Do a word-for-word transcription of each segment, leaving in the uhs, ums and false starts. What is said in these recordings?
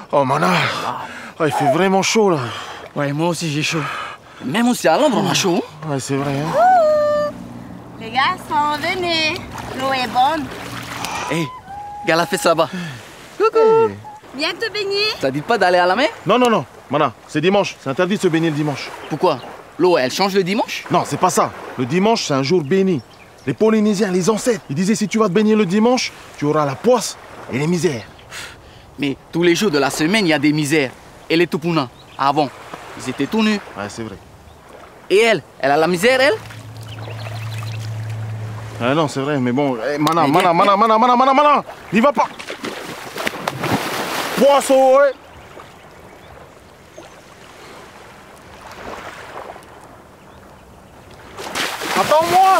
Oh, Mana, oh, il fait vraiment chaud, là. Ouais, moi aussi, j'ai chaud. Même aussi à Londres, on a chaud. Ouais, c'est vrai, hein. Les garçons, venez. L'eau est bonne. Hé, hey, regarde la fête là-bas. Coucou. Hey. Viens te baigner. Ça dit pas d'aller à la mer? Non, non, non. Mana, c'est dimanche. C'est interdit de se baigner le dimanche. Pourquoi? L'eau, elle change le dimanche? Non, c'est pas ça. Le dimanche, c'est un jour béni. Les Polynésiens, les ancêtres, ils disaient si tu vas te baigner le dimanche, tu auras la poisse et les misères. Mais tous les jours de la semaine, il y a des misères. Et les Tupuna, avant, ils étaient tout nus. Ouais, c'est vrai. Et elle, elle a la misère, elle? Ah non, c'est vrai, mais bon. Eh, mana, Mais mana, viens, mana, mana, mana, mana, mana, n'y va pas. Poisson, ouais. Attends-moi.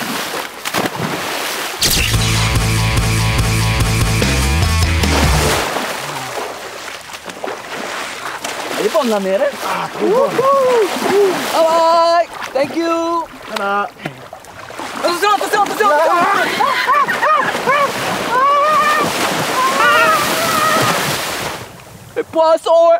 Elle est bonne, la mer, hein? Ah, trop bon. Bye bye! Thank you! Mana. Attention, attention, attention! Les poissons, ouais!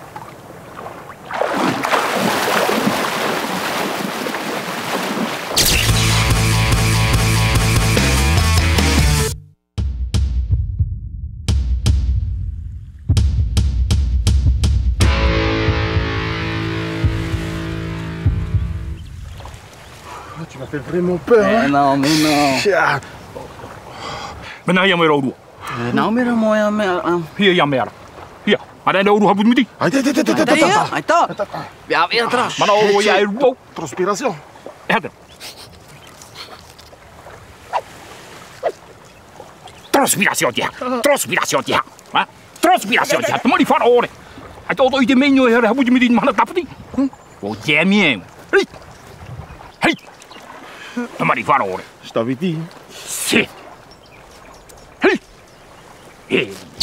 Tu m'as fait vraiment peur, Eh, hein. non, mais non. Chia. Mena ia mai rau. Non, mais non, moi, mais... Hia ia mera. Hia, ada ada uru habut miti. Attends, attends, attends, attends, Attends, attends. attends. Viens, viens atrás. Mana o ia ru. Transpiration. Hada. Transpiração dia. Transpiração dia. Ha? Transpiração dia. Tomari fora ore. Ai todo i te menyo e habut miti mana tapati. O jemien. Hei. Hei. Tomari fora ore. Je t'avais dit. Si. Hei. Hei.